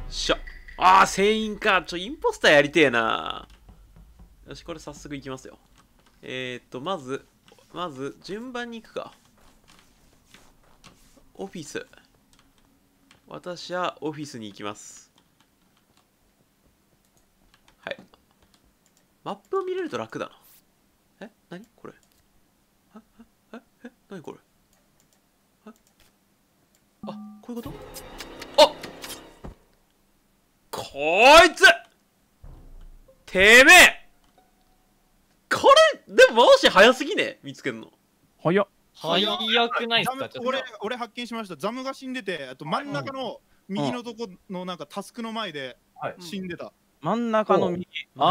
しゃ。ああ、船員か。インポスターやりてえな。よし、これ早速いきますよ。まず、順番に行くか。オフィス。私はオフィスに行きます。はい。マップを見れると楽だな。何これ。何これ。あ、こういうこと。あ、こいつてめえ、これ、でも、回し早すぎね見つけるの。 早っ。 早くないっすか？ちょっと俺発見しました。ザムが死んでて、あと真ん中の右のとこのなんかタスクの前で死んでた。 真ん中の右。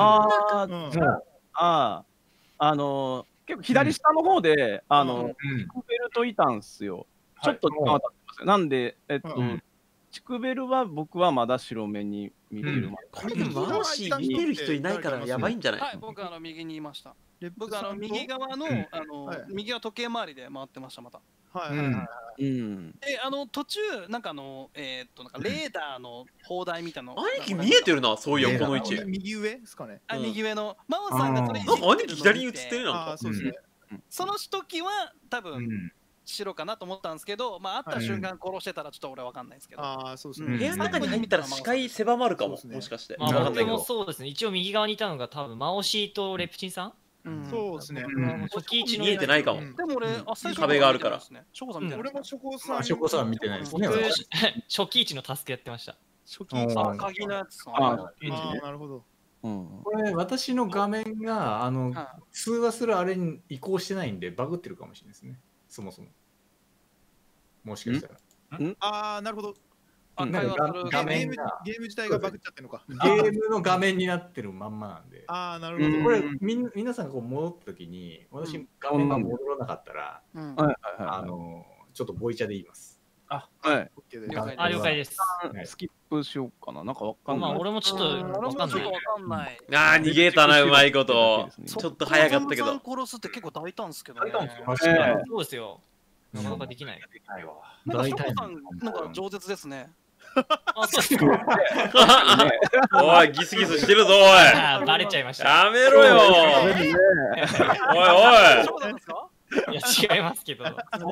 結構左下の方で、チクベルといたんすよ。ちょっと時間は経ってますよ。なんで、チクベルは僕はまだ白目に見てる。 これでも回し見てる人いないからやばいんじゃない？ はい、僕右にいました。僕右側の右は時計回りで回ってました。また。 はいはいはい。 で途中なんかなんかレーダーの砲台みたいなの。 兄貴見えてるな、そういやこの位置。 右上ですかね。 右上の真央さんがそれ。 なんか兄貴左に映ってるなんか。 そうですね。 その時は多分白かなと思ったんですけど、まあ会った瞬間殺してたらちょっと俺わかんないですけど。 ああそうですね。 部屋の中に入ったら視界狭まるかも、もしかして。 まあ僕もそうですね。一応右側にいたのが多分マオシーとレプチンさん。 そうですね。 初期位置の見えてないかも。 でも俺壁があるから。 俺も初期さん。 初期さん見てないですね。 初期位置のタスクやってました。 初期位置の鍵のやつ。 なるほど。 これ私の画面が通話するあれに移行してないんでバグってるかもしれないですね。そもそも。もしかしたら。 ああなるほど。 画面がゲーム自体がバグっちゃってるのか。 ゲームの画面になってるまんまなんで。 ああなるほど。 これ皆さんがこう戻った時に私画面が戻らなかったらちょっとボイチャで言います。 あはい。 了解です。 スキップしようかな。なんかわかんない。 まあ俺もちょっとわかんない。 ああ逃げたな、うまいこと。ちょっと早かったけど。 殺すって結構大胆ですけどね。 そうですよ。なかなかできない。 なんかショコさんなんか饒舌ですね。 あ、そうですか。 おい、ギスギスしてるぞ、おい。 バレちゃいました。 やめろよ。おいおい。いや、違いますけど。 今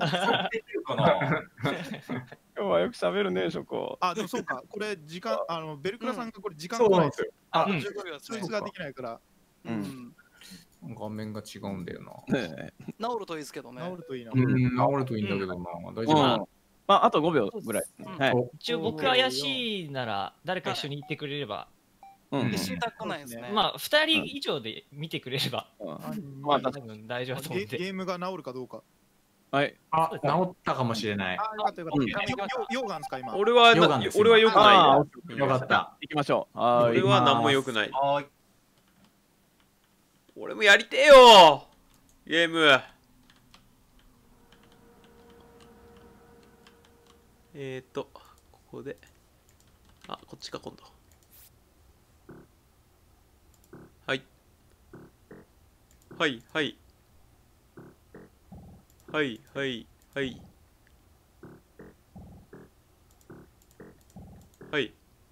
日はよく喋るね、ショコ。 あ、でもそうか。これ時間、ベルクラさんがこれ時間そうなんですよ。 数字ができないから。 画面が違うんだよな。 治るといいですけどね。 治るといいな。 治るといいんだけどな。大丈夫。 まあ、あと5秒ぐらい。 一応僕怪しいなら誰か一緒に行ってくれれば。 死にたくないですね。 まあ2人以上で見てくれれば。まあ多分大丈夫だと思って。 ゲームが治るかどうか。 はい。 あ、治ったかもしれない。 溶岩ですか今。 俺は良くない。 よかった。 行きましょう。 俺は何も良くない。俺もやりてえよゲーム。ここで、あ、こっちか今度。はいはいはいはいはいはいはい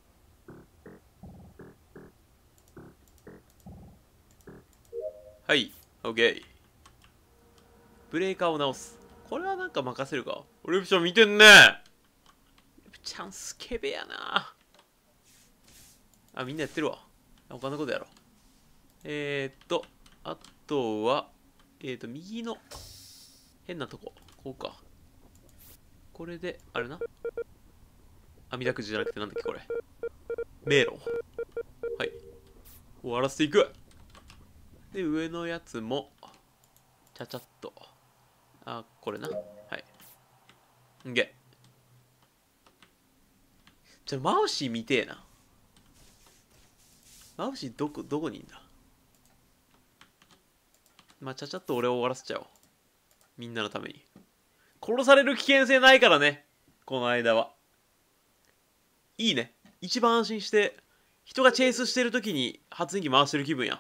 はい、オッケー。ブレーカーを直す。これはなんか任せるか。俺プション見てんね。チャンスケベやな。あ、みんなやってるわ。他のことやろう。あとは、右の変なとこ。こうか。これで、あれな。網だくじじゃなくてなんだっけ、これ。迷路。はい。終わらせていく。で、上のやつも、ちゃちゃっと。あ、これな。はい。んげ。マウシー見てえな。マウシーどこにいんだ。まあ、ちゃちゃっと俺を終わらせちゃおう。みんなのために。殺される危険性ないからね。この間は。いいね。一番安心して、人がチェイスしてるときに発電機回してる気分や。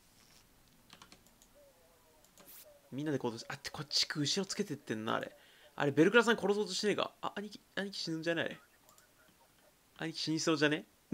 みんなで行動して、あってこっち後ろつけてってんな、あれ。あれ、ベルクラさん殺そうとしてねえか。あ、兄貴死ぬんじゃないあれ。兄貴死にそうじゃね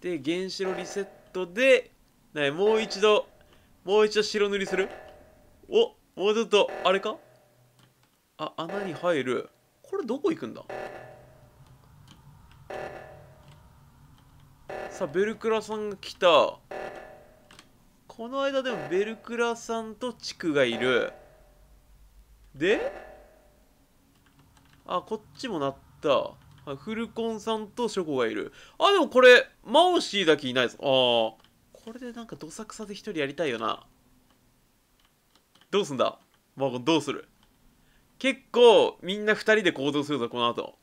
で原子炉リセットで、もう一度白塗りする。お、もうちょっとあれか。あ、穴に入る。これどこ行くんだ。さあベルクラさんが来た。この間でもベルクラさんと地区がいる。で、あ、こっちもなった。フルコンさんとショコがいる。あ、でもこれマオシーだけいないぞ。ああ、これでなんかどさくさで一人やりたいよな。どうすんだマオ君、どうする。結構みんな二人で行動するぞこの後。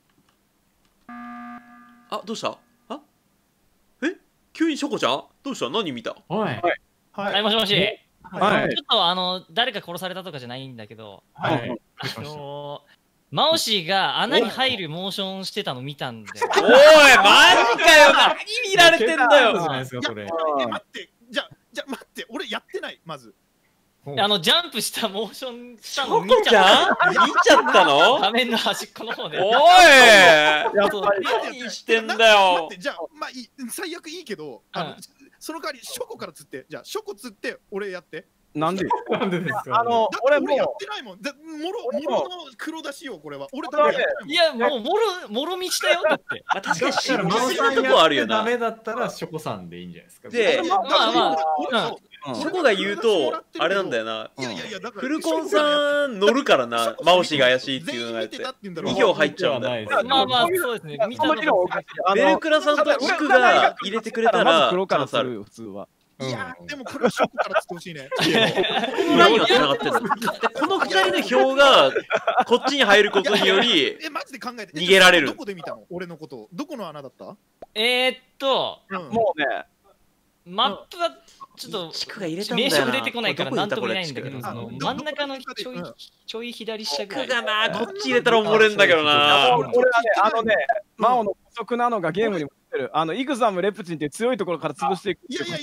あ、どうした。あ、え、急にショコちゃんどうした。何見た。 はい。 はい、もしもし。 はい。 ちょっと誰か殺されたとかじゃないんだけど、 はい。 マオシーが穴に入るモーションしてたの見たんで。 おい、マジかよ。何見られてんだよ。 待って、じゃあ待って、俺やってない、まず。 ジャンプしたモーションしたの見ちゃったの。 画面の端っこの方で。 おい、何してんだよ。 待って、じゃあまあ最悪いいけど、その代わりショコから釣って、じゃあショコ釣って俺やって。 なんでですか。 俺もやってないもん。もろの黒出しよ、これは。俺だけ。 いや、もうもろみしたよだって。 確かに知ってるとこあるよな。 ダメだったらショコさんでいいんじゃないですか。 で、 ショコが言うとあれなんだよな。フルコンさん乗るからな。マオシが怪しいっていうのがやって2票入っちゃうんだよ。 まあそうですね。 ベルクラさんと地区が入れてくれたらチャンスある。 普通は。いやでもこれはショックから釣ってほしいね。 このラインは繋がってるの。この2人の票がこっちに入ることにより逃げられる。 どこで見たの俺のことを。どこの穴だった？ もうね、 マップはちょっと地区が入れたんだ名よな。 称出てこないからなんとも言えないんだけど、真ん中のちょい左下ぐらい。 地区がな、こっち入れたらおもれんだけどな。 俺はね、マオの補足なのがゲームにイグザム、レプチンっていう強いところから潰していく。 いや。 チ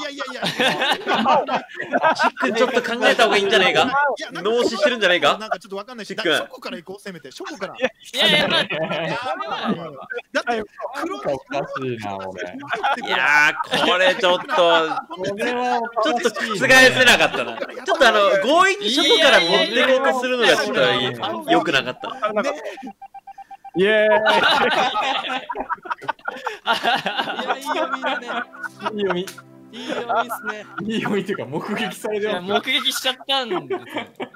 ックちょっと考えた方がいいんじゃないか。脳死してるんじゃないか。 なんかちょっとわかんないし、ショコから行こう、せめて。ショコから。 いや、まあ、 だって黒がおかしいな、俺。 いやー、これちょっと覆せなかったな。ちょっと強引にショコから持っていこうとするのがちょっと良くなかった。 イエーイ。 いい読みだね。 いい読み。 いい読みですね。 いい読みっていうか目撃されてます。 目撃しちゃったんですよ。